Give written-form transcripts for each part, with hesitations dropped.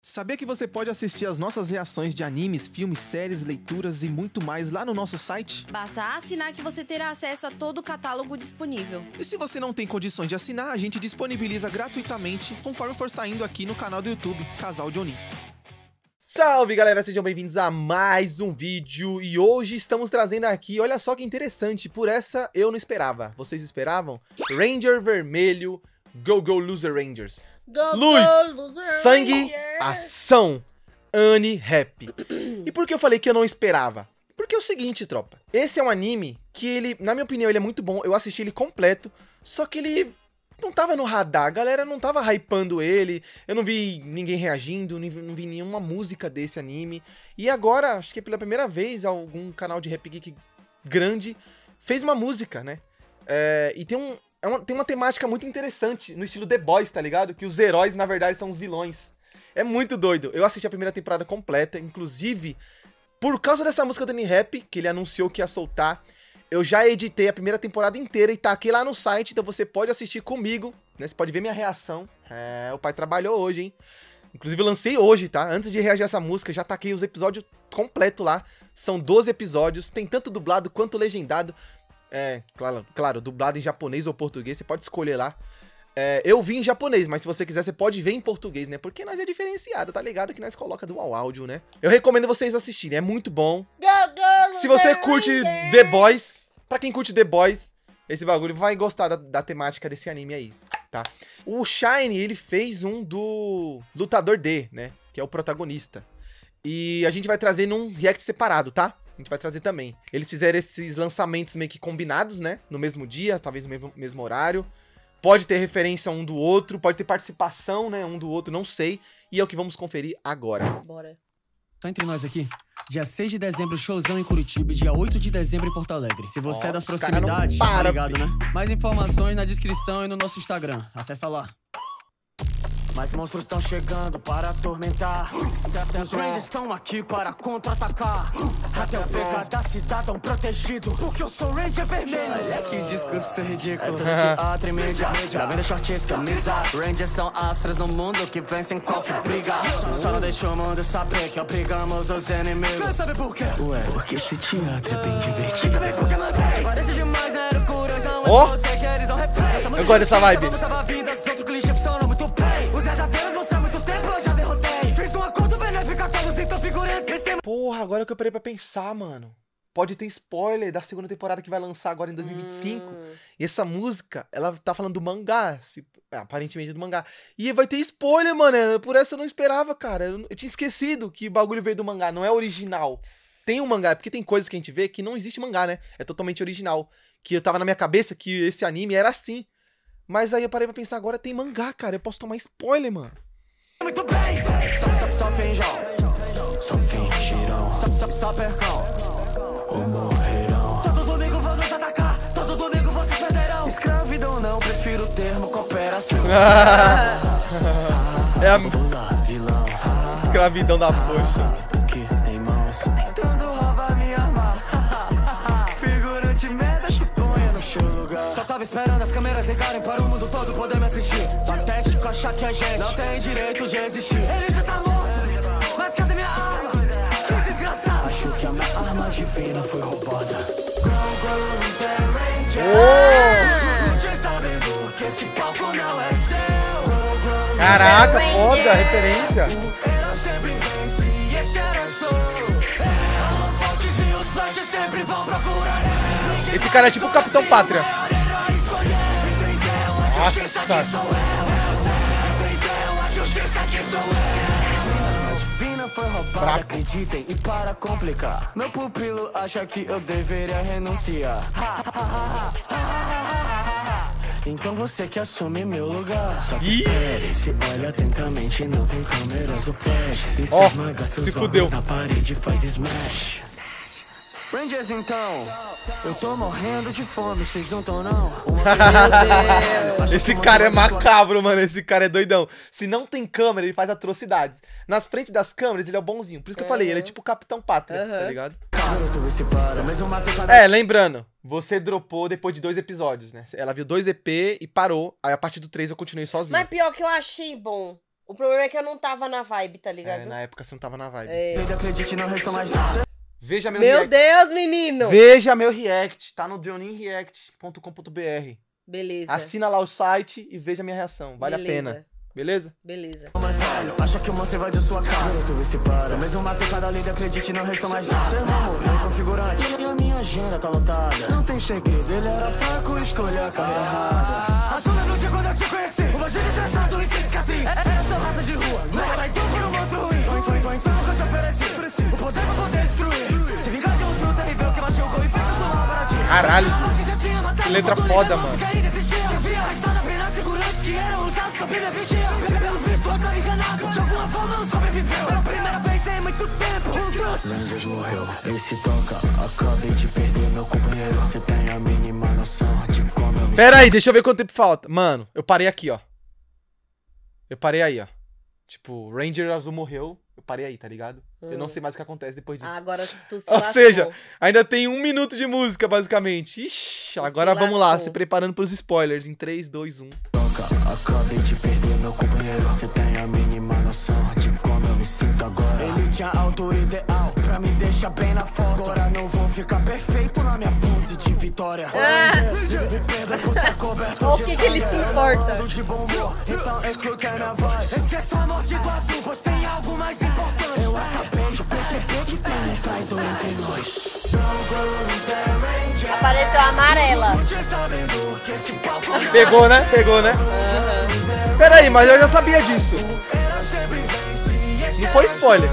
Sabia que você pode assistir as nossas reações de animes, filmes, séries, leituras e muito mais lá no nosso site? Basta assinar que você terá acesso a todo o catálogo disponível. E se você não tem condições de assinar, a gente disponibiliza gratuitamente conforme for saindo aqui no canal do YouTube, Casal de Onin. Salve galera, sejam bem-vindos a mais um vídeo e hoje estamos trazendo aqui, olha só que interessante, por essa eu não esperava. Vocês esperavam? Ranger Vermelho, Go Go Loser Rangers. Luz, sangue, ação, Annie Rap. E por que eu falei que eu não esperava? Porque é o seguinte, tropa. Esse é um anime que ele, na minha opinião, ele é muito bom. Eu assisti ele completo, só que ele não tava no radar. A galera não tava hypando ele. Eu não vi ninguém reagindo, não vi nenhuma música desse anime. E agora, acho que pela primeira vez, algum canal de Rap Geek grande fez uma música, né? E tem uma temática muito interessante, no estilo The Boys, tá ligado? Que os heróis, na verdade, são os vilões. É muito doido. Eu assisti a primeira temporada completa, inclusive, por causa dessa música do Annie Rap, que ele anunciou que ia soltar, eu já editei a primeira temporada inteira e tá aqui lá no site, então você pode assistir comigo, né? Você pode ver minha reação. O pai trabalhou hoje, hein? Inclusive, eu lancei hoje, tá? Antes de reagir a essa música, já taquei os episódios completos lá. São 12 episódios, tem tanto dublado quanto legendado. Claro, dublado em japonês ou português, você pode escolher lá. Eu vi em japonês, mas se você quiser, você pode ver em português, né? Porque nós é diferenciado, tá ligado? Que nós coloca dual áudio, né? Eu recomendo vocês assistirem, é muito bom. Se você curte The Boys, pra quem curte The Boys, esse bagulho vai gostar da temática desse anime aí, tá? O Shine, ele fez um do Lutador D, né? Que é o protagonista. E a gente vai trazer num react separado, tá? A gente vai trazer também. Eles fizeram esses lançamentos meio que combinados, né? No mesmo dia, talvez no mesmo horário. Pode ter referência um do outro, pode ter participação, né? Um do outro, não sei. E é o que vamos conferir agora. Bora. Só entre nós aqui. Dia 6 de dezembro, showzão em Curitiba. E dia 8 de dezembro em Porto Alegre. Se você é das proximidades, tá ligado, né? Mais informações na descrição e no nosso Instagram. Acessa lá. Mais monstros estão chegando para atormentar. Os Rangers estão aqui para contra-atacar. Até eu pegar da cidadão protegido, porque eu sou Ranger Vermelho. Olha que discurso ridículo. Teatro e mídia, gravando shorts, camisa. Rangers são astros no mundo que vencem qualquer briga. Só não deixa o mundo saber que obrigamos os inimigos. Quer saber por quê? Ué, porque esse teatro é bem divertido. Parece demais, né? Ó, eu gosto dessa vibe. Porra, agora que eu parei pra pensar, mano. Pode ter spoiler da segunda temporada que vai lançar agora em 2025. E essa música, ela tá falando do mangá, aparentemente do mangá. E vai ter spoiler, mano. Por essa eu não esperava, cara. Eu tinha esquecido que o bagulho veio do mangá, não é original. Tem um mangá, porque tem coisas que a gente vê que não existe mangá, né? É totalmente original. Que eu tava na minha cabeça que esse anime era assim. Mas aí eu parei pra pensar, agora tem mangá, cara. Eu posso tomar spoiler, mano. Muito bem! Só finjam, só fingirão, só percam ou morrerão. Todo domingo vão nos atacar, todo domingo vocês perderão. Escravidão não, prefiro o termo cooperação. É a vilão. Escravidão da poxa. Que tem mãos tentando roubar minha arma. Figurante merda, se ponha no seu lugar. Só tava esperando as câmeras ligarem para o mundo todo poder me assistir. Patético achar que a gente não tem direito de existir. Ele já tá morto, mas cadê minha arma? Que desgraçado. Acho que a minha arma divina foi roubada. Caraca, foda, referência. Esse cara é tipo o Capitão Pátria. Nossa. Foi roubada, acreditem, e para complicar, meu pupilo acha que eu deveria renunciar. Então você que assume meu lugar. Só que espere, se olha atentamente, não tem câmeras ou flashes. E se esmaga seus olhos na parede, faz smash. Rangers, então, eu tô morrendo de fome, vocês não tão não? Meu Deus. Esse cara é macabro, mano, esse cara é doidão. Se não tem câmera, ele faz atrocidades. Nas frentes das câmeras, ele é o bonzinho. Por isso que eu falei, ele é tipo o Capitão Pátria, tá ligado? Lembrando, você dropou depois de 2 episódios, né? Ela viu 2 EP e parou, aí a partir do 3 eu continuei sozinho. Mas pior que eu achei bom. O problema é que eu não tava na vibe, tá ligado? É, na época você não tava na vibe. Acredite, não restou mais nada. Veja meu Meu react. Deus, menino! Veja meu react. Tá no joninreact.com.br. Beleza. Assina lá o site e veja minha reação. Vale a pena. Beleza? Beleza. Acha que o monstro invadiu sua casa? Tu se para. Eu mesmo matei cada líder, acredite, não restou mais nada. Seu irmão morreu configurante. E a minha agenda tá lotada. Não tem segredo, ele era fraco, escolheu a carreira errada. Assuma no dia quando eu te conheci. O bandido estressado e sem cicatriz. Era seu rato de rua. Não era então por um monstro ruim. Foi então que eu te ofereci. O poder pra poder destruir. Se vingar de um bruto terrível que machucou e fez tudo mal para ti. Caralho. Que letra foda, mano. Lendas morreu, esse toca. Acabei de perder meu companheiro. Você tem a mínima noção de como eu me... Pera aí, deixa eu ver quanto tempo falta. Mano, eu parei aqui, ó. Eu parei aí, ó. Tipo, Ranger Azul morreu. Eu parei aí, tá ligado? Eu não sei mais o que acontece depois disso. Agora tu se Ou lascou. seja, ainda tem 1 minuto de música, basicamente. Ixi, agora vamos lá, lascou. se preparando pros spoilers. Em 3, 2, 1. Acabei de perder meu companheiro. Você tem a mínima noção de como eu me sinto agora. Ele tinha altura ideal pra me deixar bem na foto. Agora não vou ficar perfeito na minha pose de vitória. Me perda por estar coberto Olha o de que ele se importa. ando de bom humor, então escuta minha voz. Esqueça a morte do azul, pois tem algo mais importante. Eu acabei de perceber que tem um traidor entre nós. Apareceu a amarela. Pegou, né? Pegou, né? Pera aí, mas eu já sabia disso. Não foi spoiler.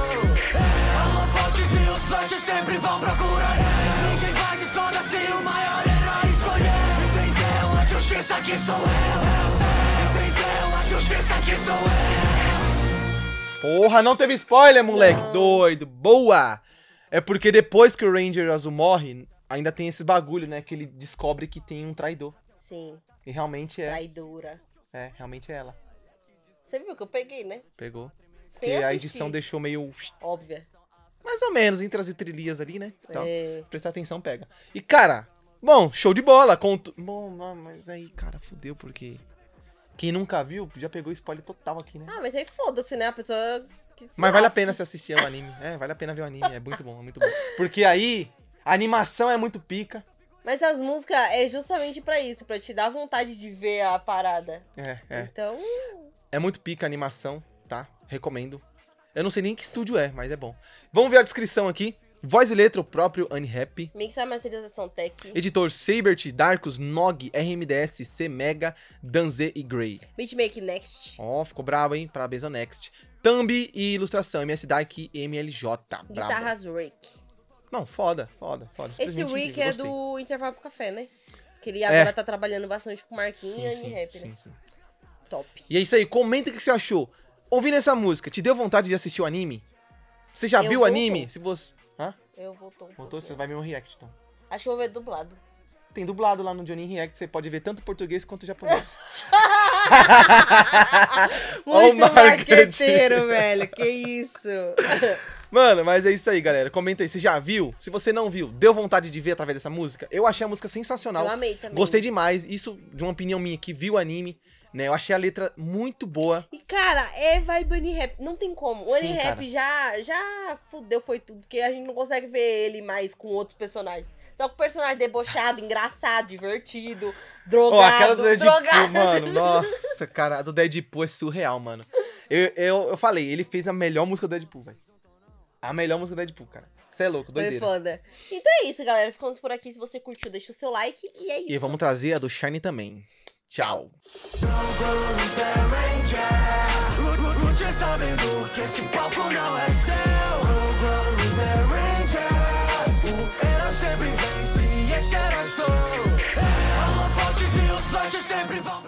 Porra, não teve spoiler, moleque. Doido. Boa. É porque depois que o Ranger Azul morre, ainda tem esse bagulho, né? Que ele descobre que tem um traidor. Sim, E realmente é. traidora. É, realmente é ela. Você viu que eu peguei, né? Pegou. Sem Porque a assistir. edição deixou meio... Óbvia. Mais ou menos, entre as trilhas ali, né? Então, É. prestar atenção, pega. E, cara, bom, show de bola. Bom, mas aí, cara, fudeu, porque... Quem nunca viu, já pegou spoiler total aqui, né? Ah, mas aí foda-se, né? A pessoa que se Mas vale a lasque. pena se assistir ao anime. É, vale a pena ver o anime, é muito bom, é muito bom. Porque aí, a animação é muito pica. Mas as músicas é justamente pra isso, pra te dar vontade de ver a parada. É. Então, É muito pica a animação, tá? Recomendo. Eu não sei nem que estúdio é, mas é bom. Vamos ver a descrição aqui. Voz e letra, o próprio Unhappy. mix e masterização tech. Editor Sabert, Darkus, Nog, RMDS, C Mega, Danze e Grey. Beatmake Next. Ó, ficou brabo, hein? Parabéns ao Next. Thumb e ilustração, MS Dark e MLJ. Brabo. Guitarras Rick. Não, foda. Esse Simplesmente Rick incrível, é gostei. do Intervalo pro Café, né? Que ele agora tá trabalhando bastante com Marquinhos e rap, né? sim. Top. E é isso aí, comenta o que você achou. Ouvindo essa música, te deu vontade de assistir o anime? Você já Eu viu o voltou. anime? Se você... Hã? Eu voltou. Voltou? Você vai ver um react, então. Acho que eu vou ver dublado. Tem dublado lá no Johnny React, você pode ver tanto português quanto japonês. Ó o Muito marketing. marqueteiro, velho. Que isso. Mano, mas é isso aí, galera. Comenta aí, você já viu? Se você não viu, deu vontade de ver através dessa música? Eu achei a música sensacional. Eu amei também. Gostei demais. Isso de uma opinião minha que viu o anime, né? Eu achei a letra muito boa. E, cara, é vibe Unirap. Não tem como. O Sim, Unirap já fudeu, foi tudo. Porque a gente não consegue ver ele mais com outros personagens. Só com personagem debochado, engraçado, divertido, drogado, Ó, aquela do Deadpool, drogado. mano. Nossa, cara, a do Deadpool é surreal, mano. Eu falei, ele fez a melhor música do Deadpool, velho. A melhor música do Deadpool, cara. Você é louco, Foi doideira. foda. Então é isso, galera. Ficamos por aqui. Se você curtiu, deixa o seu like. E é isso. E vamos trazer a do Shine também. Tchau. Lute sabendo que esse palco não é seu. O herói sempre vence e esse era sou. Holofotes e os flashes sempre vão.